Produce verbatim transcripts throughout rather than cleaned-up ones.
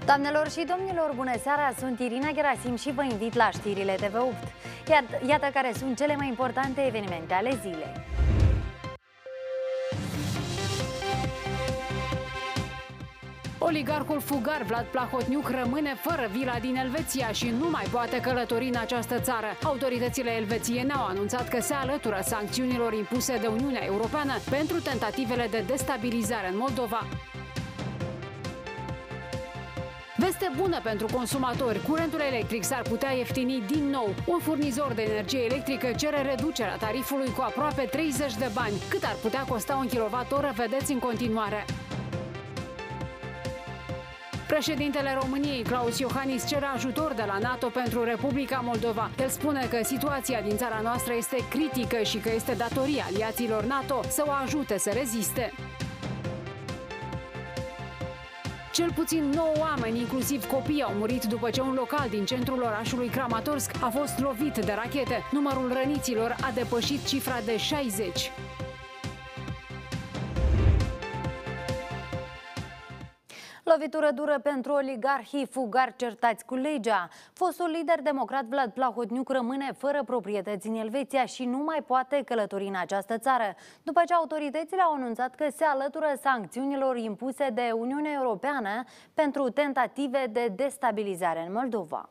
Doamnelor și domnilor, bună seara! Sunt Irina Gerasim și vă invit la știrile T V opt. Iată, iată care sunt cele mai importante evenimente ale zilei. Oligarhul fugar Vlad Plahotniuc rămâne fără vila din Elveția și nu mai poate călători în această țară. Autoritățile elvețiene au anunțat că se alătură sancțiunilor impuse de Uniunea Europeană pentru tentativele de destabilizare în Moldova. Veste bună pentru consumatori. Curentul electric s-ar putea ieftini din nou. Un furnizor de energie electrică cere reducerea tarifului cu aproape treizeci de bani. Cât ar putea costa un kilowatt-oră, vedeți în continuare. Președintele României, Klaus Iohannis, cere ajutor de la NATO pentru Republica Moldova. El spune că situația din țara noastră este critică și că este datoria aliaților NATO să o ajute să reziste. Cel puțin nouă oameni, inclusiv copii, au murit după ce un local din centrul orașului Kramatorsk a fost lovit de rachete. Numărul răniților a depășit cifra de șaizeci. Lovitură dură pentru oligarhii fugari certați cu legea. Fostul lider democrat Vlad Plahotniuc rămâne fără proprietăți în Elveția și nu mai poate călători în această țară, după ce autoritățile au anunțat că se alătură sancțiunilor impuse de Uniunea Europeană pentru tentative de destabilizare în Moldova.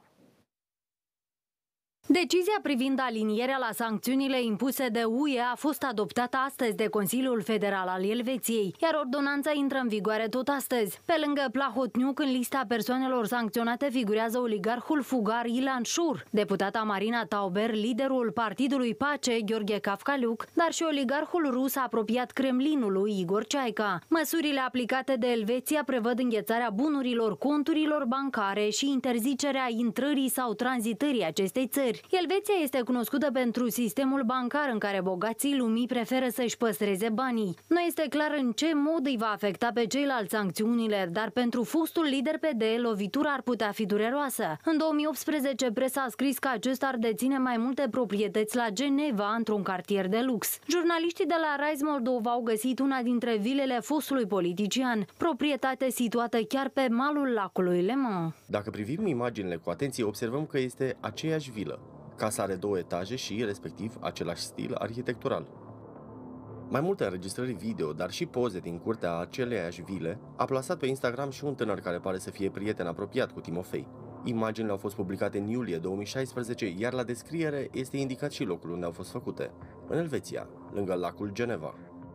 Decizia privind alinierea la sancțiunile impuse de U E a fost adoptată astăzi de Consiliul Federal al Elveției, iar ordonanța intră în vigoare tot astăzi. Pe lângă Plahotniuc, în lista persoanelor sancționate figurează oligarhul fugar Ilan Shur, deputata Marina Tauber, liderul Partidului Pace, Gheorghe Cafcaliuc, dar și oligarhul rus apropiat Kremlinului, Igor Ceaica. Măsurile aplicate de Elveția prevăd înghețarea bunurilor, conturilor bancare și interzicerea intrării sau tranzitării acestei țări. Elveția este cunoscută pentru sistemul bancar în care bogații lumii preferă să-și păstreze banii. Nu este clar în ce mod îi va afecta pe ceilalți sancțiunile, dar pentru fostul lider P D, lovitura ar putea fi dureroasă. În două mii optsprezece, presa a scris că acesta ar deține mai multe proprietăți la Geneva, într-un cartier de lux. Jurnaliștii de la Rise Moldova au găsit una dintre vilele fostului politician, proprietate situată chiar pe malul lacului Le Mans. Dacă privim imaginile cu atenție, observăm că este aceeași vilă. Casa are două etaje și, respectiv, același stil arhitectural. Mai multe înregistrări video, dar și poze din curtea aceleiași vile, a plasat pe Instagram și un tânăr care pare să fie prieten apropiat cu Timofei. Imaginile au fost publicate în iulie două mii șaisprezece, iar la descriere este indicat și locul unde au fost făcute, în Elveția, lângă lacul Geneva.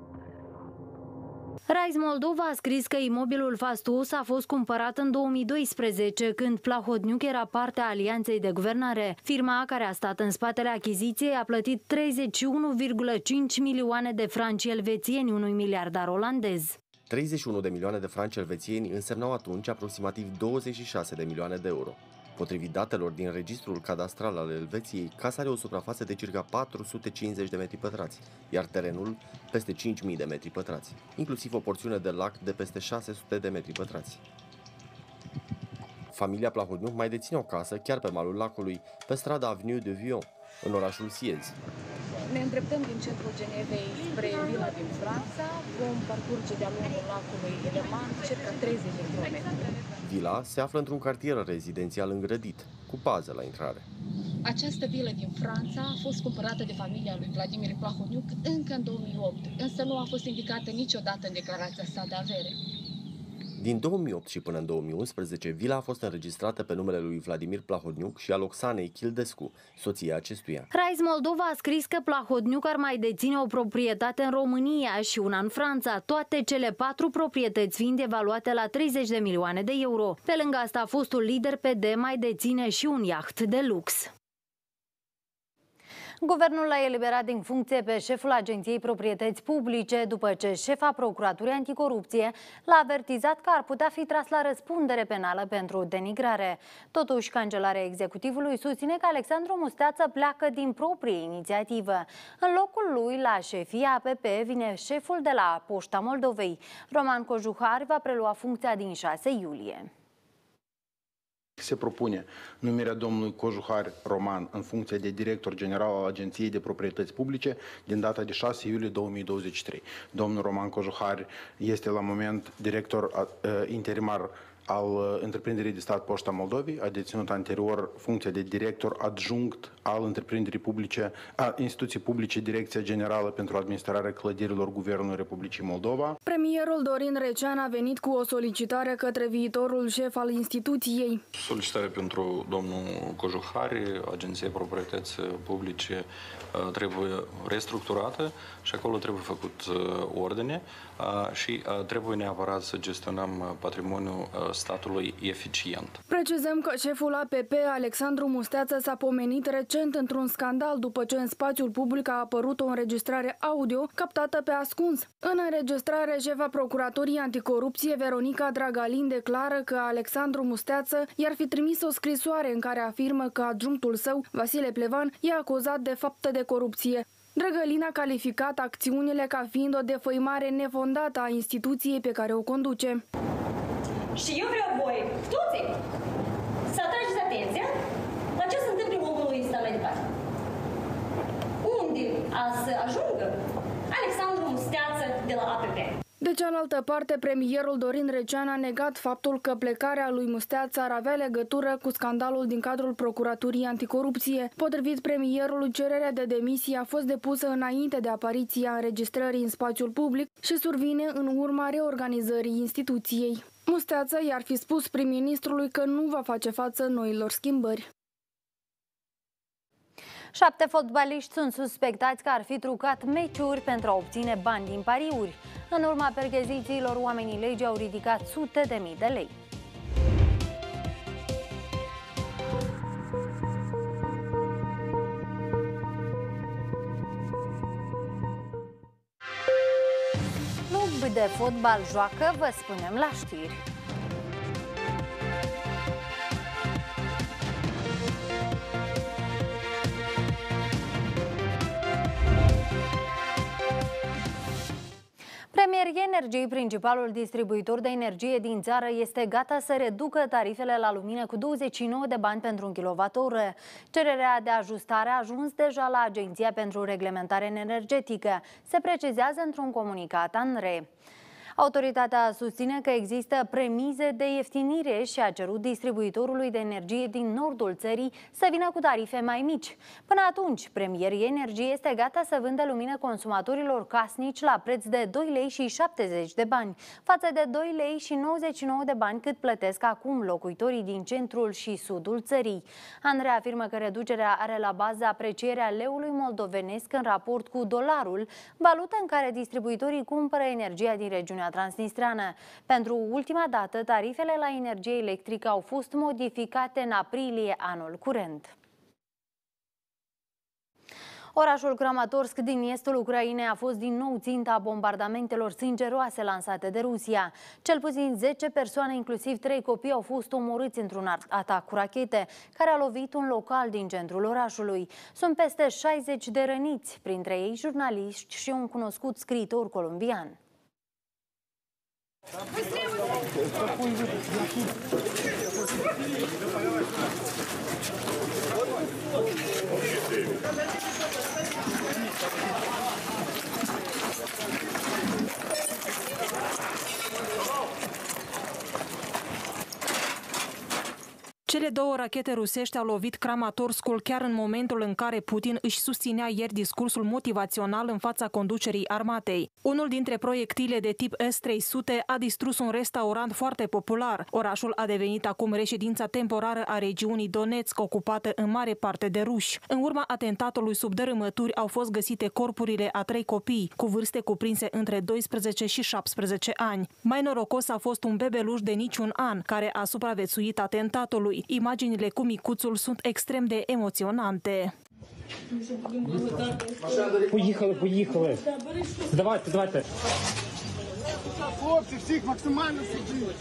Rise Moldova a scris că imobilul fastuos a fost cumpărat în două mii doisprezece, când Plahotniuc era parte a alianței de guvernare. Firma care a stat în spatele achiziției a plătit treizeci și unu virgulă cinci milioane de franci elvețieni unui miliardar olandez. treizeci și unu de milioane de franci elvețieni însemnau atunci aproximativ douăzeci și șase de milioane de euro. Potrivit datelor din registrul cadastral al Elveției, casa are o suprafață de circa patru sute cincizeci de metri pătrați, iar terenul peste cinci mii de metri pătrați, inclusiv o porțiune de lac de peste șase sute de metri pătrați. Familia Plahotniuc mai deține o casă chiar pe malul lacului, pe strada Avenue de Vion, în orașul Siez. Ne îndreptăm din centrul Genevei spre vila din Franța, vom parcurge de-a lungul lacului Le Mans circa treizeci de kilometri. Vila se află într-un cartier rezidențial îngrădit, cu pază la intrare. Această vilă din Franța a fost cumpărată de familia lui Vladimir Plahotniuc încă în două mii opt, însă nu a fost indicată niciodată în declarația sa de avere. Din două mii opt și până în două mii unsprezece, vila a fost înregistrată pe numele lui Vladimir Plahotniuc și al Oxanei Childescu, soția acestuia. Rise Moldova a scris că Plahotniuc ar mai deține o proprietate în România și una în Franța, toate cele patru proprietăți fiind evaluate la treizeci de milioane de euro. Pe lângă asta, fostul lider P D mai deține și un iaht de lux. Guvernul l-a eliberat din funcție pe șeful Agenției Proprietăți Publice după ce șefa Procuraturii Anticorupție l-a avertizat că ar putea fi tras la răspundere penală pentru denigrare. Totuși, cancelarea executivului susține că Alexandru Musteață pleacă din proprie inițiativă. În locul lui, la șefia A P P, vine șeful de la Poșta Moldovei. Roman Cojuhar va prelua funcția din șase iulie. Se propune numirea domnului Cojuhar Roman în funcție de director general al Agenției de Proprietăți Publice din data de șase iulie două mii douăzeci și trei. Domnul Roman Cojuhar este la moment director uh, interimar al întreprinderii de stat Poșta Moldovei, a deținut anterior funcția de director adjunct al întreprinderii publice, a instituției publice Direcția Generală pentru Administrarea Clădirilor Guvernului Republicii Moldova. Premierul Dorin Recean a venit cu o solicitare către viitorul șef al instituției. Solicitarea pentru domnul Cojuhari, Agenția Proprietății Publice, trebuie restructurată și acolo trebuie făcut ordine și trebuie neapărat să gestionăm patrimoniul statului eficient. Precizăm că șeful A P P, Alexandru Musteață, s-a pomenit recent într-un scandal după ce în spațiul public a apărut o înregistrare audio captată pe ascuns. În înregistrare, șefa Procuraturii Anticorupție, Veronica Dragalin, declară că Alexandru Musteață i-ar fi trimis o scrisoare în care afirmă că adjunctul său, Vasile Plevan, e acuzat de fapte de corupție. Drăgălin a calificat acțiunile ca fiind o defăimare nefondată a instituției pe care o conduce. Și eu vreau voi, toții, să atrageți atenția la ce se întâmplă omului ăsta mai departe. Unde a să ajungă Alexandru Musteață de la A P P. De cealaltă parte, premierul Dorin Recean a negat faptul că plecarea lui Musteață ar avea legătură cu scandalul din cadrul Procuraturii Anticorupție. Potrivit premierului, cererea de demisie a fost depusă înainte de apariția înregistrării în spațiul public și survine în urma reorganizării instituției. Musteață i-ar fi spus prim-ministrului că nu va face față noilor schimbări. Șapte fotbaliști sunt suspectați că ar fi trucat meciuri pentru a obține bani din pariuri. În urma perchezițiilor, oamenii legii au ridicat sute de mii de lei. Club de fotbal joacă, vă spunem la știri. Premier Energy, principalul distribuitor de energie din țară, este gata să reducă tarifele la lumină cu douăzeci și nouă de bani pentru un kilowatt-oră. Cererea de ajustare a ajuns deja la Agenția pentru Reglementare Energetică, se precizează într-un comunicat ANRE. Autoritatea susține că există premize de ieftinire și a cerut distribuitorului de energie din nordul țării să vină cu tarife mai mici. Până atunci, Premier Energy este gata să vândă lumină consumatorilor casnici la preț de doi lei și șaptezeci de bani, față de doi lei și nouăzeci și nouă de bani cât plătesc acum locuitorii din centrul și sudul țării. ANRE afirmă că reducerea are la bază aprecierea leului moldovenesc în raport cu dolarul, valută în care distribuitorii cumpără energia din regiunea transnistreană. Pentru ultima dată, tarifele la energie electrică au fost modificate în aprilie anul curent. Orașul Kramatorsk din estul Ucrainei a fost din nou ținta bombardamentelor sângeroase lansate de Rusia. Cel puțin zece persoane, inclusiv trei copii, au fost omorâți într-un atac cu rachete care a lovit un local din centrul orașului. Sunt peste șaizeci de răniți, printre ei jurnaliști și un cunoscut scriitor colombian. Cele două rachete rusești au lovit Kramatorskul chiar în momentul în care Putin își susținea ieri discursul motivațional în fața conducerii armatei. Unul dintre proiectile de tip S trei sute a distrus un restaurant foarte popular. Orașul a devenit acum reședința temporară a regiunii Donetsk, ocupată în mare parte de ruși. În urma atentatului sub dărâmături au fost găsite corpurile a trei copii, cu vârste cuprinse între doisprezece și șaptesprezece ani. Mai norocos a fost un bebeluș de niciun an, care a supraviețuit atentatului. Imaginile cu micuțul sunt extrem de emoționante. Поїхали, поїхали. Давайте, давайте. Хлопці, всіх максимально сюди.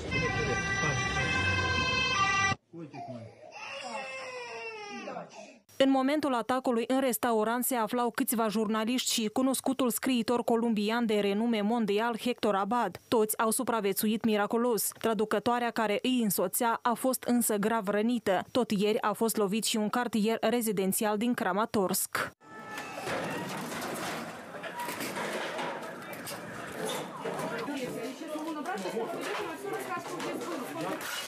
În momentul atacului în restaurant se aflau câțiva jurnaliști și cunoscutul scriitor columbian de renume mondial Hector Abad. Toți au supraviețuit miraculos. Traducătoarea care îi însoțea a fost însă grav rănită. Tot ieri a fost lovit și un cartier rezidențial din Kramatorsk. Brașov,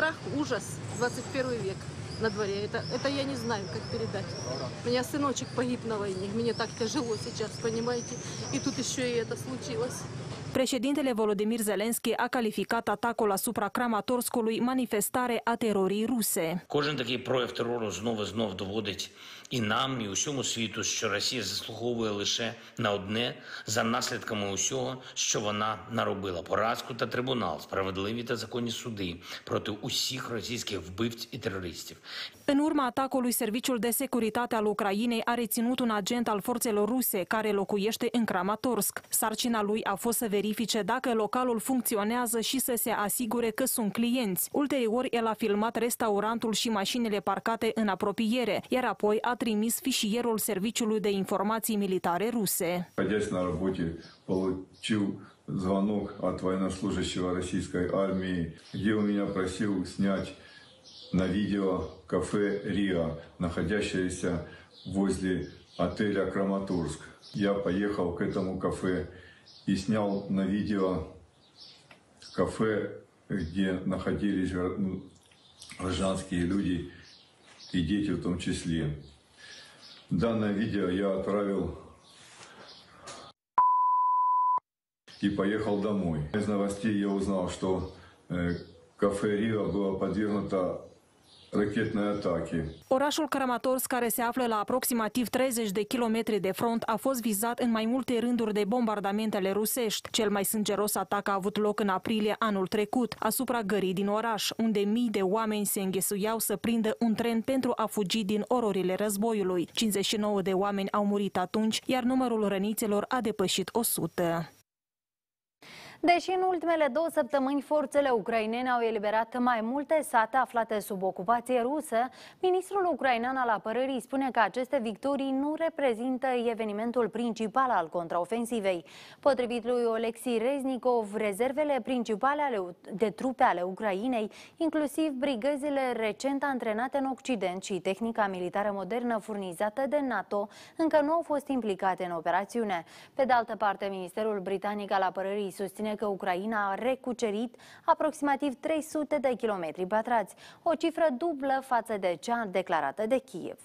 страх, ужас, двадцать первый век на дворе. Это, это я не знаю, как передать. У меня сыночек погиб на войне, мне так тяжело сейчас, понимаете? И тут еще и это случилось. Președintele Volodymyr Zelensky a calificat atacul asupra Kramatorskului manifestare a terorii ruse. Кожен такий прояв терору знову знов доводить і нам, і усьому світу, що Росія заслуговує лише на одне за наслідками усього, що вона наробила: поразку та трибунал, справедливі та законні суди проти усіх російських вбивць і терористів. În urma atacului, Serviciul de Securitate al Ucrainei a reținut un agent al forțelor ruse care locuiește în Kramatorsk. Sarcina lui a fost să verifice dacă localul funcționează și să se asigure că sunt clienți. Ulterior, el a filmat restaurantul și mașinile parcate în apropiere, iar apoi a trimis fișierul Serviciului de Informații Militare ruse. Находясь на работе, получил звонок от военнослужащего российской армии, где у меня просил снять на видео кафе «Риа», находящееся возле отеля «Краматорск». Я поехал к этому кафе и снял на видео кафе, где находились гражданские люди и дети в том числе. Данное видео я отправил и поехал домой. Из новостей я узнал, что кафе «Риа» было подвергнуто rachetной atake. Orașul Kramatorsk, care se află la aproximativ treizeci de kilometri de front, a fost vizat în mai multe rânduri de bombardamentele rusești. Cel mai sângeros atac a avut loc în aprilie anul trecut, asupra gării din oraș, unde mii de oameni se înghesuiau să prindă un tren pentru a fugi din ororile războiului. cincizeci și nouă de oameni au murit atunci, iar numărul răniților a depășit o sută. Deși în ultimele două săptămâni forțele ucrainene au eliberat mai multe sate aflate sub ocupație rusă, ministrul ucrainean al apărării spune că aceste victorii nu reprezintă evenimentul principal al contraofensivei. Potrivit lui Oleksiy Reznikov, rezervele principale ale, de trupe ale Ucrainei, inclusiv brigăzile recent antrenate în Occident și tehnica militară modernă furnizată de NATO, încă nu au fost implicate în operațiune. Pe de altă parte, Ministerul Britanic al Apărării susține că Ucraina a recucerit aproximativ trei sute de kilometri pătrați, o cifră dublă față de cea declarată de Kiev.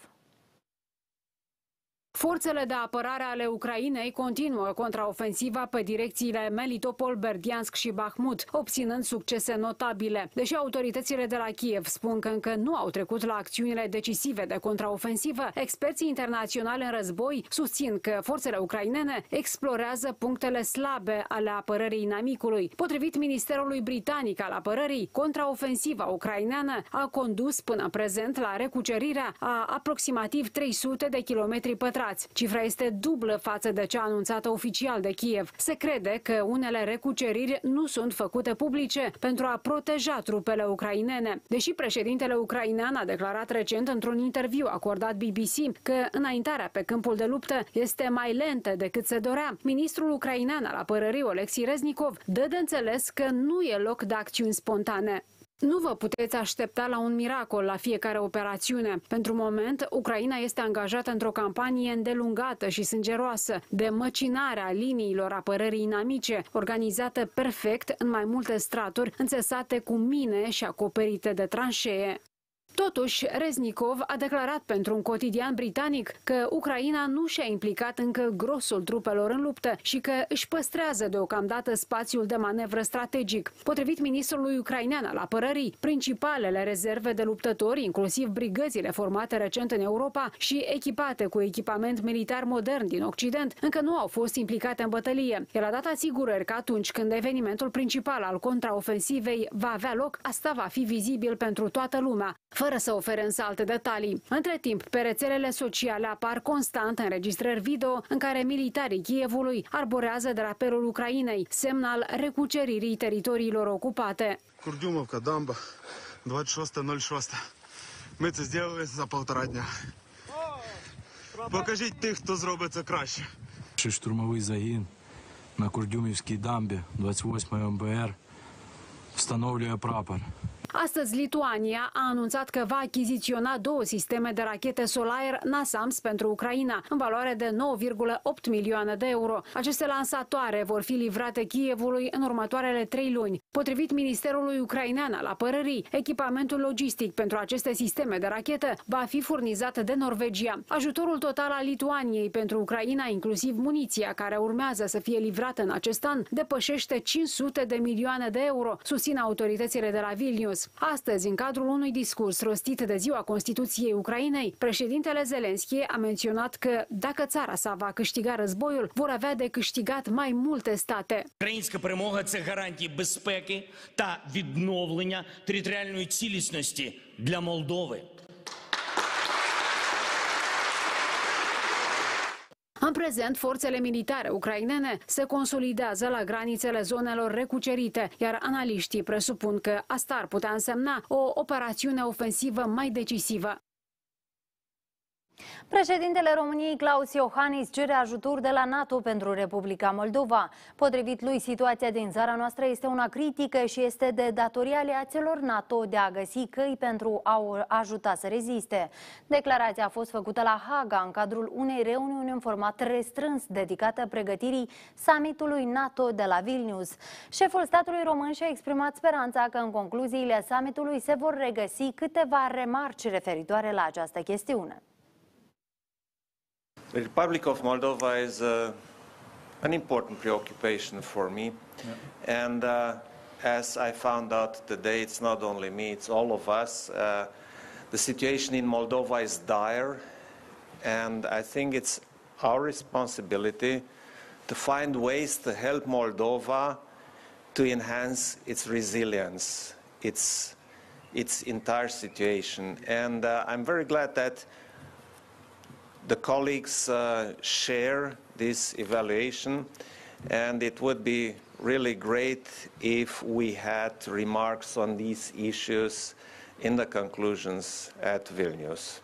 Forțele de apărare ale Ucrainei continuă contraofensiva pe direcțiile Melitopol, Berdiansk și Bahmut, obținând succese notabile. Deși autoritățile de la Kiev spun că încă nu au trecut la acțiunile decisive de contraofensivă, experții internaționali în război susțin că forțele ucrainene explorează punctele slabe ale apărării inamicului. Potrivit Ministerului Britanic al Apărării, contraofensiva ucraineană a condus până în prezent la recucerirea a aproximativ trei sute de kilometri pătrați. Cifra este dublă față de cea anunțată oficial de Kiev. Se crede că unele recuceriri nu sunt făcute publice pentru a proteja trupele ucrainene. Deși președintele ucrainean a declarat recent într-un interviu acordat B B C că înaintarea pe câmpul de luptă este mai lentă decât se dorea, ministrul ucrainean al apărării Oleksiy Reznikov dă de înțeles că nu e loc de acțiuni spontane. Nu vă puteți aștepta la un miracol la fiecare operațiune. Pentru moment, Ucraina este angajată într-o campanie îndelungată și sângeroasă de măcinare a liniilor apărării inamice, organizată perfect în mai multe straturi, înțesate cu mine și acoperite de tranșee. Totuși, Reznikov a declarat pentru un cotidian britanic că Ucraina nu și-a implicat încă grosul trupelor în luptă și că își păstrează deocamdată spațiul de manevră strategic. Potrivit ministrului ucrainean al apărării, principalele rezerve de luptători, inclusiv brigăzile formate recent în Europa și echipate cu echipament militar modern din Occident, încă nu au fost implicate în bătălie. El a dat asigurări că atunci când evenimentul principal al contraofensivei va avea loc, asta va fi vizibil pentru toată lumea, fără să ofere însă alte detalii. Între timp, pe rețelele sociale apar constant înregistrări video în care militarii Kievului arborează drapelul Ucrainei, semn al recuceririi teritoriilor ocupate. Курдюмовка, дамба, двадцять шосте ноль шосте. Ми це зробили за півтора дня. Покажіть тих, хто зробить це краще. Штурмовий загін на Курдюмівській дамбі, двадцять восьмий Ем Бе Ер, встановлює прапор. Astăzi, Lituania a anunțat că va achiziționa două sisteme de rachete Solar NASAMS pentru Ucraina, în valoare de nouă virgulă opt milioane de euro. Aceste lansatoare vor fi livrate Kievului în următoarele trei luni. Potrivit Ministerului Ucrainean al Apărării, echipamentul logistic pentru aceste sisteme de rachetă va fi furnizat de Norvegia. Ajutorul total al Lituaniei pentru Ucraina, inclusiv muniția care urmează să fie livrată în acest an, depășește cinci sute de milioane de euro, susțin autoritățile de la Vilnius. Astăzi, în cadrul unui discurs rostit de Ziua Constituției Ucrainei, președintele Zelenski a menționat că dacă țara sa va câștiga războiul, vor avea de câștigat mai multe state. Українська перемога – це гарантії безпеки та відновлення територіальної цілісності для Молдови. În prezent, forțele militare ucrainene se consolidează la granițele zonelor recucerite, iar analiștii presupun că asta ar putea însemna o operațiune ofensivă mai decisivă. Președintele României, Klaus Iohannis, cere ajutor de la NATO pentru Republica Moldova. Potrivit lui, situația din țara noastră este una critică și este de datoria aliaților NATO de a găsi căi pentru a o ajuta să reziste. Declarația a fost făcută la Haga în cadrul unei reuniuni în format restrâns dedicată pregătirii summitului NATO de la Vilnius. Șeful statului român și-a exprimat speranța că în concluziile summitului se vor regăsi câteva remarci referitoare la această chestiune. The Republic of Moldova is uh, an important preoccupation for me, yeah. and uh, as I found out today, it's not only me, it's all of us. Uh, the situation in Moldova is dire, and I think it's our responsibility to find ways to help Moldova to enhance its resilience, its, its entire situation. And uh, I'm very glad that the colleagues uh, share this evaluation, and it would be really great if we had remarks on these issues in the conclusions at Vilnius.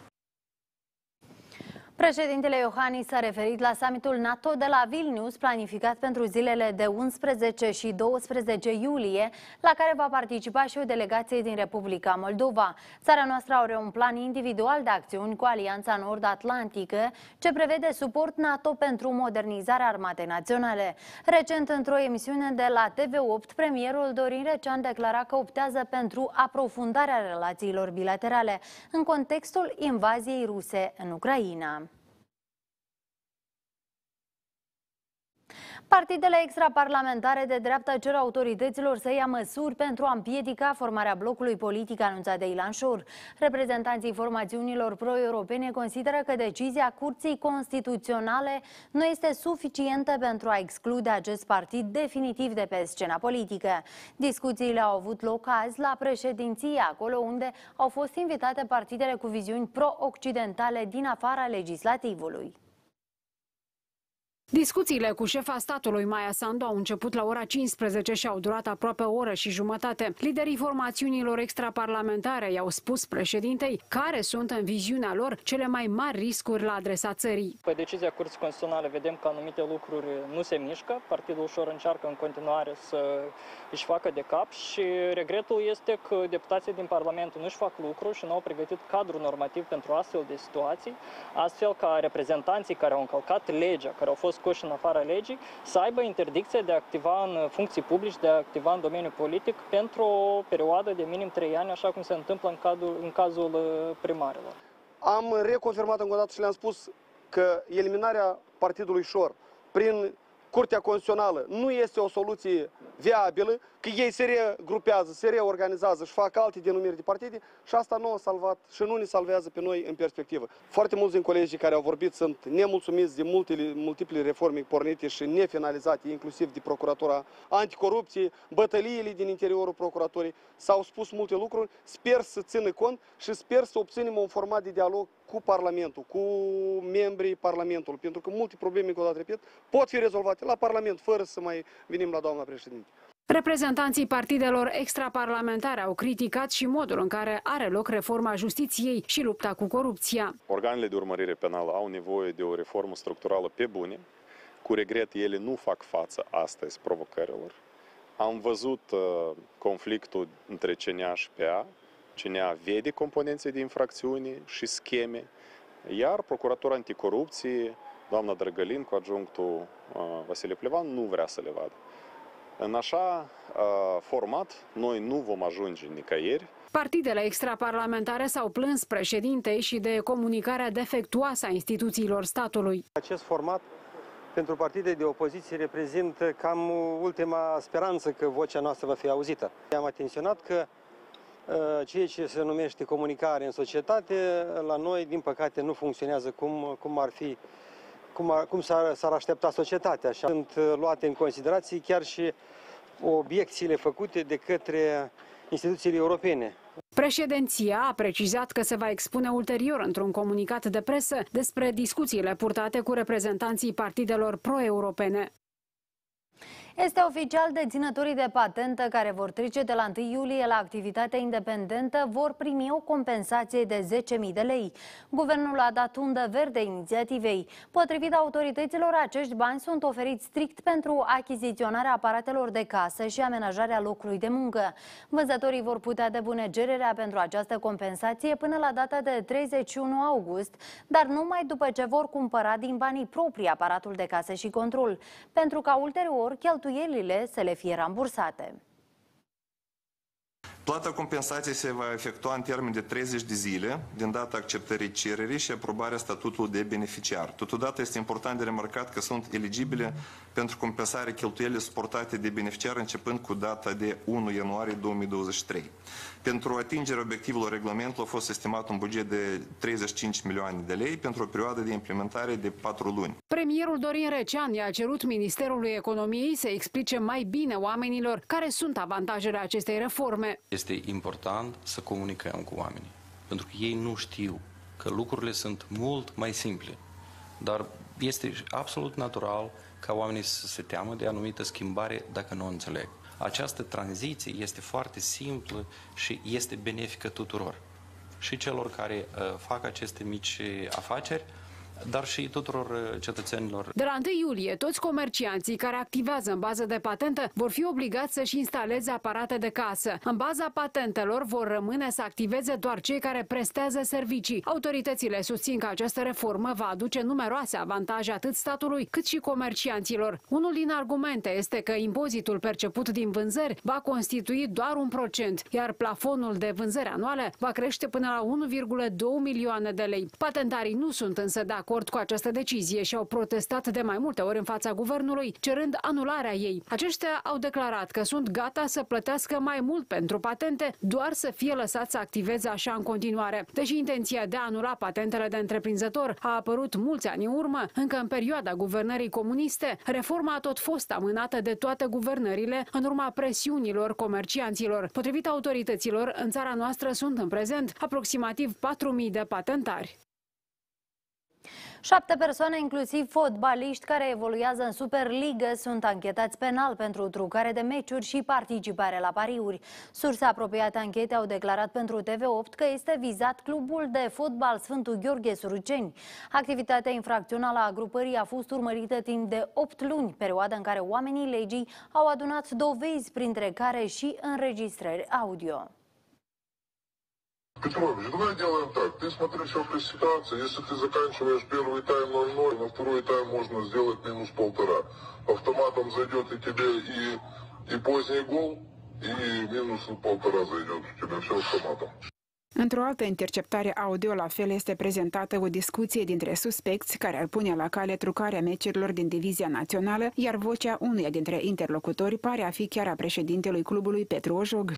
Președintele Iohannis s-a referit la summitul NATO de la Vilnius, planificat pentru zilele de unsprezece și douăsprezece iulie, la care va participa și o delegație din Republica Moldova. Țara noastră are un plan individual de acțiuni cu Alianța Nord-Atlantică, ce prevede suport NATO pentru modernizarea armatei naționale. Recent, într-o emisiune de la T V opt, premierul Dorin Recean declara că optează pentru aprofundarea relațiilor bilaterale în contextul invaziei ruse în Ucraina. Partidele extraparlamentare de dreapta cer autorităților să ia măsuri pentru a împiedica formarea blocului politic anunțat de Ilan Șor. Reprezentanții formațiunilor pro-europene consideră că decizia Curții Constituționale nu este suficientă pentru a exclude acest partid definitiv de pe scena politică. Discuțiile au avut loc azi la președinție, acolo unde au fost invitate partidele cu viziuni pro-occidentale din afara legislativului. Discuțiile cu șefa statului, Maia Sandu, au început la ora cincisprezece și au durat aproape o oră și jumătate. Liderii formațiunilor extraparlamentare i-au spus președintei care sunt, în viziunea lor, cele mai mari riscuri la adresa țării. Pe decizia Curții Constituționale vedem că anumite lucruri nu se mișcă. Partidul Șor încearcă în continuare să își facă de cap și regretul este că deputații din Parlament nu își fac lucru și nu au pregătit cadrul normativ pentru astfel de situații, astfel ca reprezentanții care au încălcat legea, care au fost scoși în afara legii, să aibă interdicție de a activa în funcții publice, de a activa în domeniul politic pentru o perioadă de minim trei ani, așa cum se întâmplă în, cadrul, în cazul primarilor. Am reconfirmat încă o dată și le-am spus că eliminarea Partidului Șor prin Curtea Constituțională nu este o soluție viabilă, că ei se regrupează, se reorganizează și fac alte denumiri de partide și asta nu a salvat și nu ne salvează pe noi în perspectivă. Foarte mulți din colegii care au vorbit sunt nemulțumiți de multele, multiple reforme pornite și nefinalizate, inclusiv de Procuratura Anticorupție, bătăliile din interiorul Procuraturii. S-au spus multe lucruri, sper să țină cont și sper să obținem un format de dialog cu Parlamentul, cu membrii Parlamentului, pentru că multe probleme, încă o dată repet, pot fi rezolvate la Parlament, fără să mai venim la doamna președinte. Reprezentanții partidelor extraparlamentare au criticat și modul în care are loc reforma justiției și lupta cu corupția. Organele de urmărire penală au nevoie de o reformă structurală pe bune. Cu regret, ele nu fac față astăzi provocărilor. Am văzut uh, conflictul între C N A și P A. C N A vede componențe de infracțiuni și scheme, iar Procuratura Anticorupție, doamna Drăgălin, cu adjunctul uh, Vasile Plevan, nu vrea să le vadă. În așa uh, format, noi nu vom ajunge nicăieri. Partidele extraparlamentare s-au plâns președintei și de comunicarea defectuoasă a instituțiilor statului. Acest format pentru partide de opoziție reprezintă cam ultima speranță că vocea noastră va fi auzită. Am atenționat că uh, ceea ce se numește comunicare în societate, la noi, din păcate, nu funcționează cum, cum ar fi, cum, ar, cum s-ar, s-ar aștepta societatea. Așa. Sunt luate în considerație chiar și obiecțiile făcute de către instituțiile europene. Președinția a precizat că se va expune ulterior într-un comunicat de presă despre discuțiile purtate cu reprezentanții partidelor pro-europene. Este oficial, deținătorii de patentă care vor trece de la întâi iulie la activitatea independentă vor primi o compensație de zece mii de lei. Guvernul a dat undă verde inițiativei. Potrivit autorităților, acești bani sunt oferiți strict pentru achiziționarea aparatelor de casă și amenajarea locului de muncă. Vânzătorii vor putea depune cererea pentru această compensație până la data de treizeci și unu august, dar numai după ce vor cumpăra din banii proprii aparatul de casă și control, pentru ca ulterior cheltuielile să le fie rambursate. Plata compensației se va efectua în termen de treizeci de zile din data acceptării cererii și aprobarea statutului de beneficiar. Totodată este important de remarcat că sunt eligibile pentru compensarea cheltuielile suportate de beneficiar începând cu data de unu ianuarie două mii douăzeci și trei. Pentru atingerea obiectivelor regulamentului a fost estimat un buget de treizeci și cinci milioane de lei pentru o perioadă de implementare de patru luni. Premierul Dorin Recean i-a cerut Ministerului Economiei să explice mai bine oamenilor care sunt avantajele acestei reforme. Este important să comunicăm cu oamenii, pentru că ei nu știu că lucrurile sunt mult mai simple, dar este absolut natural ca oamenii să se teamă de anumită schimbare dacă nu o înțeleg. Această tranziție este foarte simplă și este benefică tuturor, și celor care uh, fac aceste mici afaceri, dar și tuturor cetățenilor. De la întâi iulie, toți comercianții care activează în bază de patentă vor fi obligați să-și instaleze aparate de casă. În baza patentelor vor rămâne să activeze doar cei care prestează servicii. Autoritățile susțin că această reformă va aduce numeroase avantaje atât statului cât și comercianților. Unul din argumente este că impozitul perceput din vânzări va constitui doar un procent, iar plafonul de vânzări anuale va crește până la unu virgulă doi milioane de lei. Patentarii nu sunt însă de acord cu această decizie și au protestat de mai multe ori în fața guvernului, cerând anularea ei. Aceștia au declarat că sunt gata să plătească mai mult pentru patente, doar să fie lăsați să activeze așa în continuare. Deși intenția de a anula patentele de întreprinzător a apărut mulți ani în urmă, încă în perioada guvernării comuniste, reforma a tot fost amânată de toate guvernările în urma presiunilor comercianților. Potrivit autorităților, în țara noastră sunt în prezent aproximativ patru mii de patentari. Șapte persoane, inclusiv fotbaliști care evoluează în Superligă, sunt anchetați penal pentru trucare de meciuri și participare la pariuri. Surse apropiate anchetei au declarat pentru T V opt că este vizat clubul de fotbal Sfântul Gheorghe Suruceni. Activitatea infracțională a grupării a fost urmărită timp de opt luni, perioada în care oamenii legii au adunat dovezi, printre care și înregistrări audio. Петрович, давай делаем так. Ты смотри, что по ситуации. Если ты заканчиваешь первый тайм ноль-ноль, на второй тайм можно сделать минус полтора. Автоматом зайдет и тебе и, и поздний гол, и минус полтора зайдет у тебя. Все автоматом. Într-o altă interceptare audio, la fel, este prezentată o discuție dintre suspecți care ar pune la cale trucarea meciurilor din divizia națională, iar vocea unuia dintre interlocutori pare a fi chiar a președintelui clubului, Petru Ojog.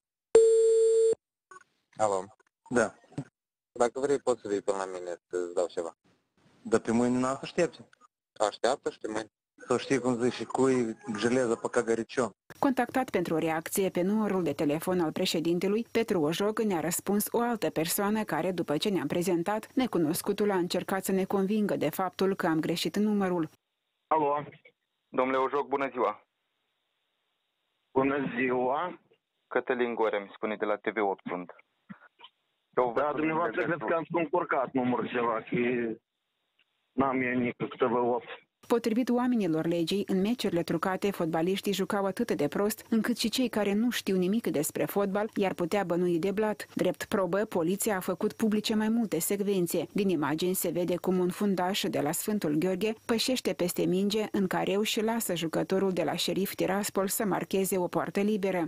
Alo. Da. Dacă vrei, poți să vii până la mine să-ți dau ceva. Dar pe mâine nu aștepți. Așteaptă și mâine. Să știi cum zici și cui железо пока горячо. Contactat pentru o reacție pe numărul de telefon al președintelui, Petru Ojog ne-a răspuns o altă persoană care, după ce ne-am prezentat, necunoscutul a încercat să ne convingă de faptul că am greșit numărul. Alo. Domnule Ojog, bună ziua. Bună ziua. Cătălin Gorea, mi spune, de la T V opt sunt. Da, dumneavoastră cred că am încurcat numărul ceva, că n-am eu nici T V opt. Potrivit oamenilor legii, în meciurile trucate, fotbaliștii jucau atât de prost, încât și cei care nu știu nimic despre fotbal i-ar putea bănui de blat. Drept probă, poliția a făcut publice mai multe secvențe. Din imagini se vede cum un fundaș de la Sfântul Gheorghe pășește peste minge în careu și lasă jucătorul de la Șerif Tiraspol să marcheze o poartă liberă.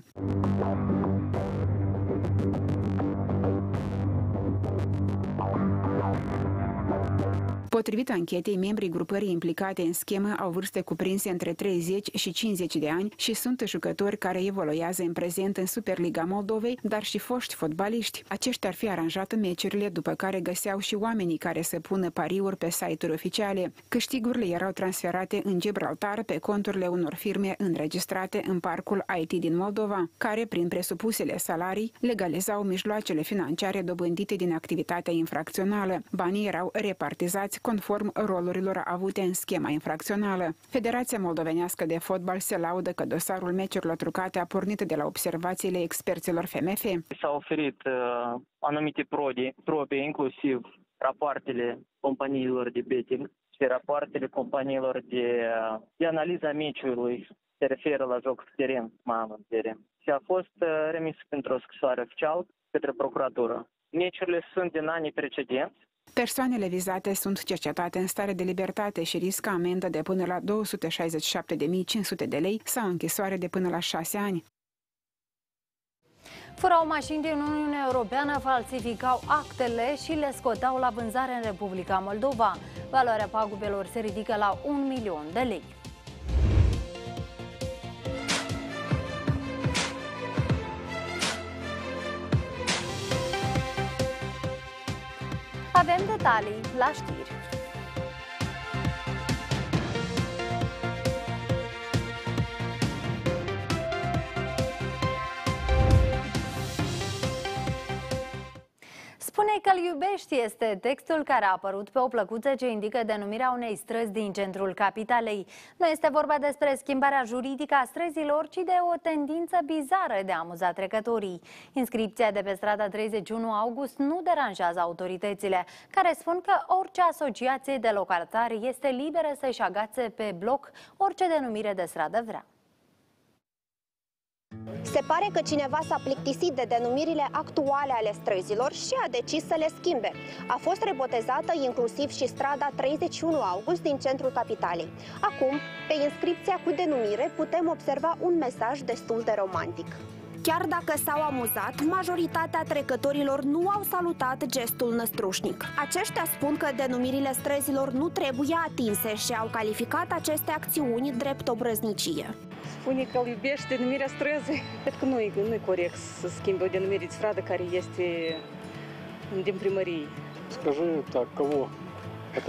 Potrivit anchetei, membrii grupării implicate în schemă au vârste cuprinse între treizeci și cincizeci de ani și sunt jucători care evoluează în prezent în Superliga Moldovei, dar și foști fotbaliști. Aceștia ar fi aranjat meciurile, după care găseau și oamenii care să pună pariuri pe site-uri oficiale. Câștigurile erau transferate în Gibraltar pe conturile unor firme înregistrate în parcul I T din Moldova, care, prin presupusele salarii, legalizau mijloacele financiare dobândite din activitatea infracțională. Banii erau repartizați conform rolurilor avute în schema infracțională. Federația Moldovenească de Fotbal se laudă că dosarul meciurilor trucate a pornit de la observațiile experților F M F. S-au oferit uh, anumite probe, probe, inclusiv rapoartele companiilor de betting și rapoartele companiilor de, uh, de analiza meciului, se referă la joc teren, mamă, teren. Și a fost uh, remis pentru o scrisoare oficială către procuratură. Meciurile sunt din anii precedenți. Persoanele vizate sunt cercetate în stare de libertate și riscă amendă de până la două sute șaizeci și șapte de mii cinci sute de lei sau închisoare de până la șase ani. Furau mașini din Uniunea Europeană, falsificau actele și le scoteau la vânzare în Republica Moldova. Valoarea pagubelor se ridică la un milion de lei. Avem detalii la știri. Spune că-l iubești este textul care a apărut pe o plăcuță ce indică denumirea unei străzi din centrul capitalei. Nu este vorba despre schimbarea juridică a străzilor, ci de o tendință bizară de a amuza trecătorii. Inscripția de pe strada treizeci și unu august nu deranjează autoritățile, care spun că orice asociație de locatari este liberă să-și agațe pe bloc orice denumire de stradă vrea. Se pare că cineva s-a plictisit de denumirile actuale ale străzilor și a decis să le schimbe. A fost rebotezată inclusiv și strada treizeci și unu august din centrul capitalei. Acum, pe inscripția cu denumire, putem observa un mesaj destul de romantic. Chiar dacă s-au amuzat, majoritatea trecătorilor nu au salutat gestul năstrușnic. Aceștia spun că denumirile străzilor nu trebuie atinse și au calificat aceste acțiuni drept obrăznicie. Spune că îl iubește denumirea străzii. Cred că nu e, nu e corect să schimbe o denumire de stradă care este din primărie. Скажи так, кого? Это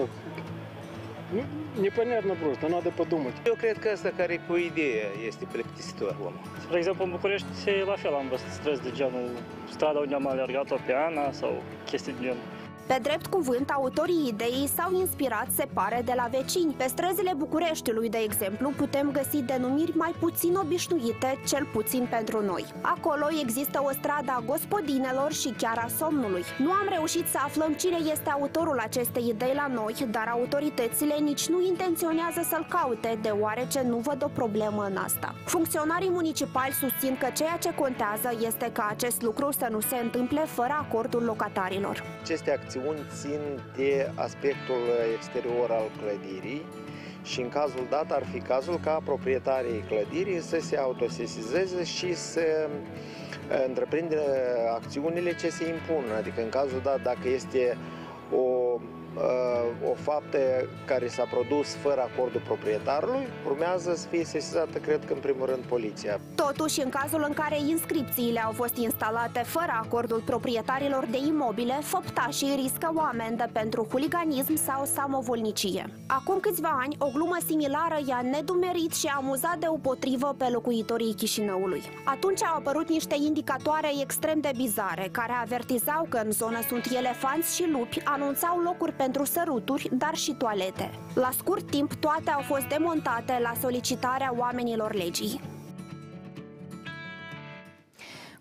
непонятно просто, надо подумать. Eu cred că ăsta care cu ideea este plictisitor. Spre exemplu, în București, la fel am văzut străzi de genul strada unde am alergat-o pe Ana sau chestii de genul. Pe drept cuvânt, autorii ideii s-au inspirat, se pare, de la vecini. Pe străzile Bucureștiului, de exemplu, putem găsi denumiri mai puțin obișnuite, cel puțin pentru noi. Acolo există o stradă a gospodinelor și chiar a somnului. Nu am reușit să aflăm cine este autorul acestei idei la noi, dar autoritățile nici nu intenționează să-l caute, deoarece nu văd o problemă în asta. Funcționarii municipali susțin că ceea ce contează este ca acest lucru să nu se întâmple fără acordul locatarilor. Aceste acțiuni țin de aspectul exterior al clădirii și în cazul dat ar fi cazul ca proprietarii clădirii să se autosesizeze și să întreprindă acțiunile ce se impun. Adică în cazul dat, dacă este o, o faptă care s-a produs fără acordul proprietarului, urmează să fie sesizată, cred că în primul rând, poliția. Totuși, în cazul în care inscripțiile au fost instalate fără acordul proprietarilor de imobile, făptașii riscă o amendă pentru huliganism sau samovolnicie. Acum câțiva ani, o glumă similară i-a nedumerit și a amuzat deopotrivă pe locuitorii Chișinăului. Atunci au apărut niște indicatoare extrem de bizare, care avertizau că în zonă sunt elefanți și lupi, anunțau locuri pentru săruturi, dar și toalete. La scurt timp, toate au fost demontate la solicitarea oamenilor legii.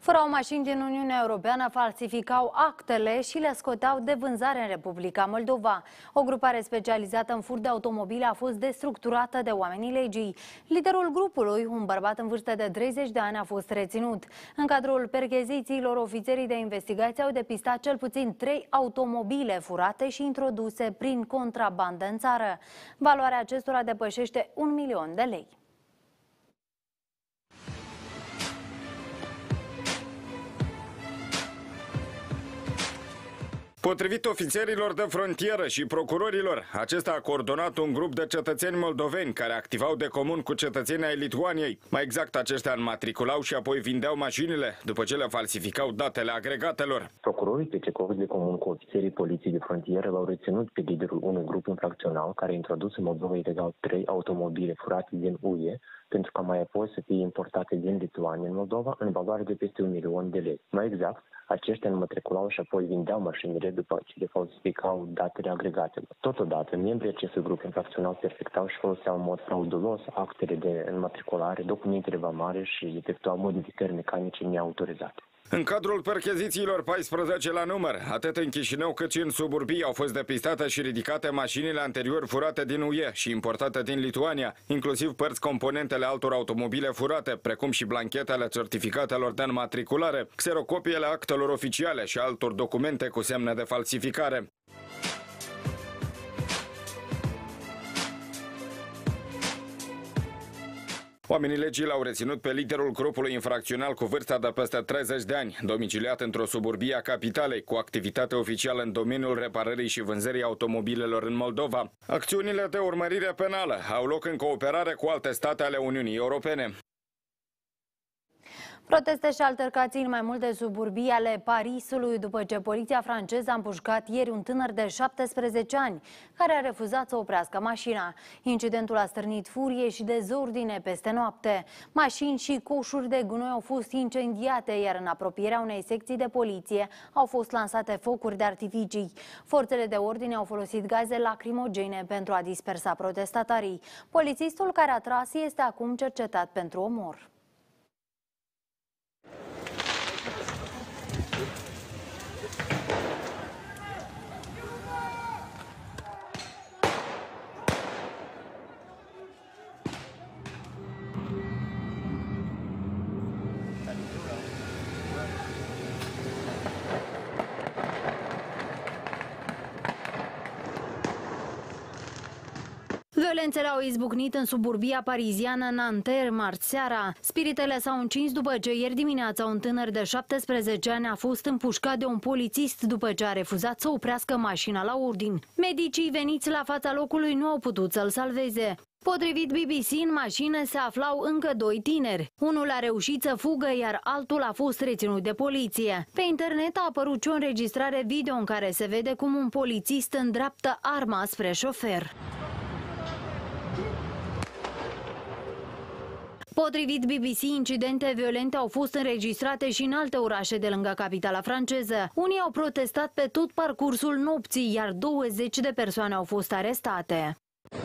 Furau mașini din Uniunea Europeană, falsificau actele și le scoteau de vânzare în Republica Moldova. O grupare specializată în furt de automobile a fost destructurată de oamenii legii. Liderul grupului, un bărbat în vârstă de treizeci de ani, a fost reținut. În cadrul perchezițiilor, ofițerii de investigație au depistat cel puțin trei automobile furate și introduse prin contrabandă în țară. Valoarea acestora depășește un milion de lei. Potrivit ofițerilor de frontieră și procurorilor, acesta a coordonat un grup de cetățeni moldoveni care activau de comun cu cetățenii ai Lituaniei. Mai exact, aceștia înmatriculau și apoi vindeau mașinile, după ce le falsificau datele agregatelor. Procurorii petricoși de comun cu ofițerii poliției de frontieră l-au reținut pe liderul unui grup infracțional care a introdus în Moldova ilegal trei automobile furate din U E, pentru ca mai apoi să fie importate din Lituania în Moldova în valoare de peste un milion de lei. Mai exact, aceștia înmatriculau și apoi vindeau mașinile după ce le falsificau datele agregatelor. Totodată, membrii acestui grup infracțional perfectau și foloseau în mod fraudulos actele de înmatriculare, documentele vamale și efectuau modificări mecanice neautorizate. În cadrul perchezițiilor paisprezece la număr, atât în Chișinău cât și în suburbii, au fost depistate și ridicate mașinile anterior furate din U E și importate din Lituania, inclusiv părți componentele altor automobile furate, precum și blanchetele certificatelor de înmatriculare, xerocopiile actelor oficiale și altor documente cu semne de falsificare. Oamenii legii l-au reținut pe liderul grupului infracțional cu vârsta de peste treizeci de ani, domiciliat într-o suburbie a capitalei, cu activitate oficială în domeniul reparării și vânzării automobilelor în Moldova. Acțiunile de urmărire penală au loc în cooperare cu alte state ale Uniunii Europene. Proteste și altercații în mai multe suburbii ale Parisului după ce poliția franceză a împușcat ieri un tânăr de șaptesprezece ani care a refuzat să oprească mașina. Incidentul a stârnit furie și dezordine peste noapte. Mașini și coșuri de gunoi au fost incendiate, iar în apropierea unei secții de poliție au fost lansate focuri de artificii. Forțele de ordine au folosit gaze lacrimogene pentru a dispersa protestatarii. Polițistul care a tras este acum cercetat pentru omor. Violențele au izbucnit în suburbia pariziană Nanterre marți seara. Spiritele s-au încins după ce ieri dimineața un tânăr de șaptesprezece ani a fost împușcat de un polițist după ce a refuzat să oprească mașina la ordin. Medicii veniți la fața locului nu au putut să-l salveze. Potrivit B B C, în mașină se aflau încă doi tineri. Unul a reușit să fugă, iar altul a fost reținut de poliție. Pe internet a apărut și o înregistrare video în care se vede cum un polițist îndreaptă arma spre șofer. Potrivit B B C, incidente violente au fost înregistrate și în alte orașe de lângă capitala franceză. Unii au protestat pe tot parcursul nopții, iar douăzeci de persoane au fost arestate.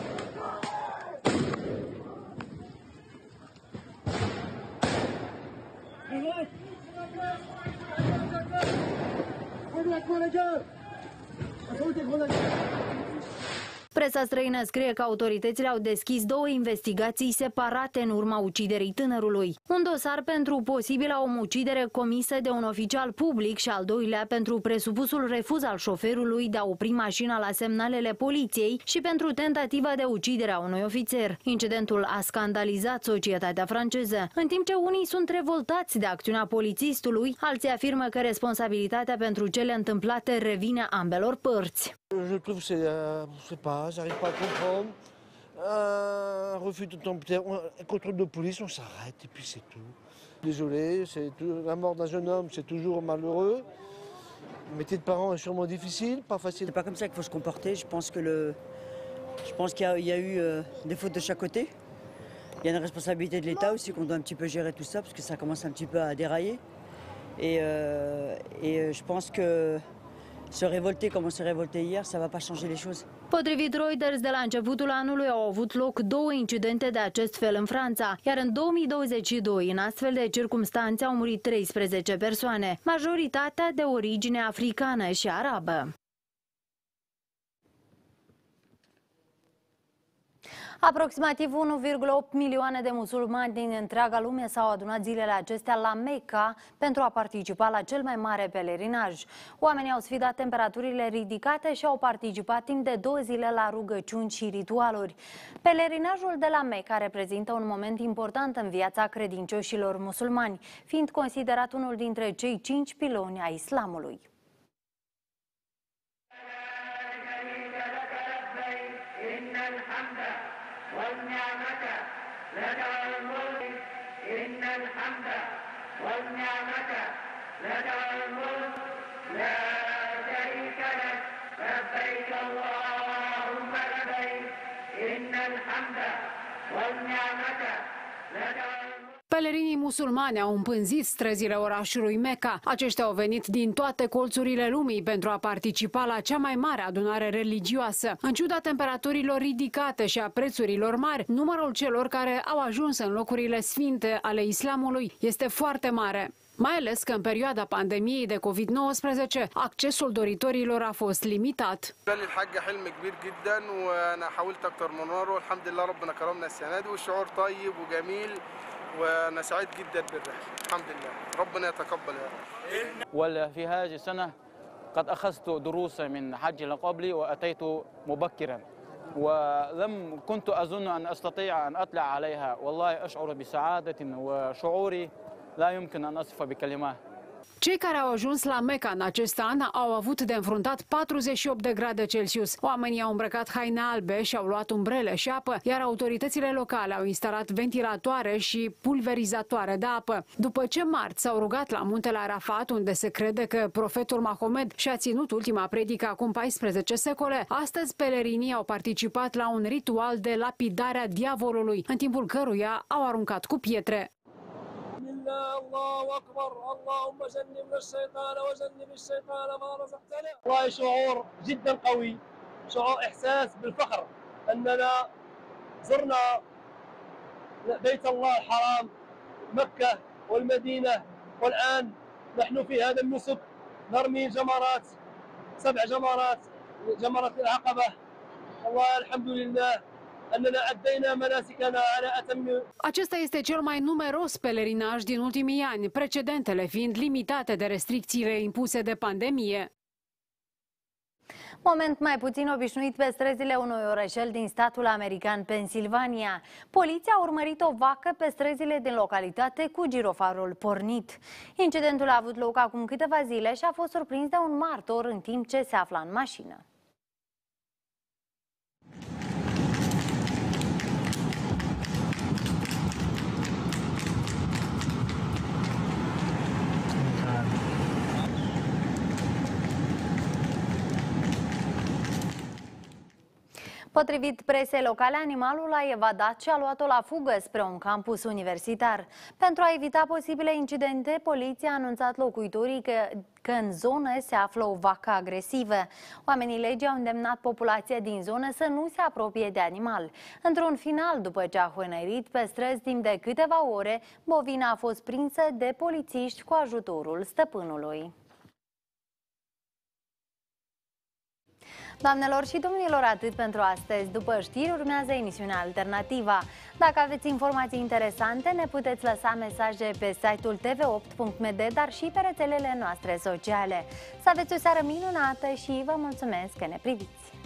Presa străină scrie că autoritățile au deschis două investigații separate în urma uciderii tânărului. Un dosar pentru posibilă omucidere comisă de un oficial public și al doilea pentru presupusul refuz al șoferului de a opri mașina la semnalele poliției și pentru tentativa de ucidere a unui ofițer. Incidentul a scandalizat societatea franceză. În timp ce unii sunt revoltați de acțiunea polițistului, alții afirmă că responsabilitatea pentru cele întâmplate revine ambelor părți. Je trouve c'est, euh, je sais pas, j'arrive pas à comprendre. Un refus de température, un contrôle de police, on s'arrête et puis c'est tout. Désolé, c'est la mort d'un jeune homme, c'est toujours malheureux. Le métier de parent est sûrement difficile, pas facile. C'est pas comme ça qu'il faut se comporter. Je pense que le, je pense qu'il y a, il y a eu euh, des fautes de chaque côté. Il y a une responsabilité de l'État aussi qu'on doit un petit peu gérer tout ça parce que ça commence un petit peu à dérailler. Et, euh, et je pense que se révolter comme on s'est révolté hier, ça va pas changer les choses. Potrivit Reuters, de la începutul anului au avut loc două incidente de acest fel în Franța, iar în două mii douăzeci și doi, în astfel de circumstanțe, au murit treisprezece persoane, majoritatea de origine africană și arabă. Aproximativ unu virgulă opt milioane de musulmani din întreaga lume s-au adunat zilele acestea la Mecca pentru a participa la cel mai mare pelerinaj. Oamenii au sfidat temperaturile ridicate și au participat timp de două zile la rugăciuni și ritualuri. Pelerinajul de la Mecca reprezintă un moment important în viața credincioșilor musulmani, fiind considerat unul dintre cei cinci piloni ai islamului. والنعمة لك الملك إن الحمد والنعمة لك الملك لا شريك لك لبيك اللهم لبيك إن الحمد والنعمة لك الملك. Pelerinii musulmani au împânzit străzile orașului Mecca. Aceștia au venit din toate colțurile lumii pentru a participa la cea mai mare adunare religioasă. În ciuda temperaturilor ridicate și a prețurilor mari, numărul celor care au ajuns în locurile sfinte ale islamului este foarte mare. Mai ales că în perioada pandemiei de COVID nouăsprezece, accesul doritorilor a fost limitat. وأنا سعيد جدا بالرحلة الحمد لله ربنا يتقبل يا رب. وفي هذه السنة قد أخذت دروس من حج قبلي وأتيت مبكرا ولم كنت أظن أن أستطيع أن أطلع عليها والله أشعر بسعادة وشعوري لا يمكن أن أصف بكلمات. Cei care au ajuns la Mecca în acest an au avut de înfruntat patruzeci și opt de grade Celsius. Oamenii au îmbrăcat haine albe și au luat umbrele și apă, iar autoritățile locale au instalat ventilatoare și pulverizatoare de apă. După ce marți s-au rugat la muntele Arafat, unde se crede că profetul Mahomed și-a ținut ultima predică acum paisprezece secole, astăzi pelerinii au participat la un ritual de lapidare a diavolului, în timpul căruia au aruncat cu pietre. الله أكبر اللهم جنبنا الشيطان وجنب الشيطان ما رزقتنا. والله شعور جدا قوي، شعور إحساس بالفخر أننا زرنا بيت الله الحرام مكة والمدينة، والآن نحن في هذا النسك نرمي جمرات سبع جمرات جمرة العقبة. والله الحمد لله. Acesta este cel mai numeros pelerinaj din ultimii ani, precedentele fiind limitate de restricțiile impuse de pandemie. Moment mai puțin obișnuit pe străzile unui orășel din statul american Pennsylvania. Poliția a urmărit o vacă pe străzile din localitate cu girofarul pornit. Incidentul a avut loc acum câteva zile și a fost surprins de un martor în timp ce se afla în mașină. Potrivit presei locale, animalul a evadat și a luat-o la fugă spre un campus universitar. Pentru a evita posibile incidente, poliția a anunțat locuitorii că, că în zonă se află o vacă agresivă. Oamenii legii au îndemnat populația din zonă să nu se apropie de animal. Într-un final, după ce a hăinărit pe străzi timp de câteva ore, bovina a fost prinsă de polițiști cu ajutorul stăpânului. Doamnelor și domnilor, atât pentru astăzi. După știri urmează emisiunea Alternativa. Dacă aveți informații interesante, ne puteți lăsa mesaje pe site-ul T V opt punct M D, dar și pe rețelele noastre sociale. Să aveți o seară minunată și vă mulțumesc că ne priviți!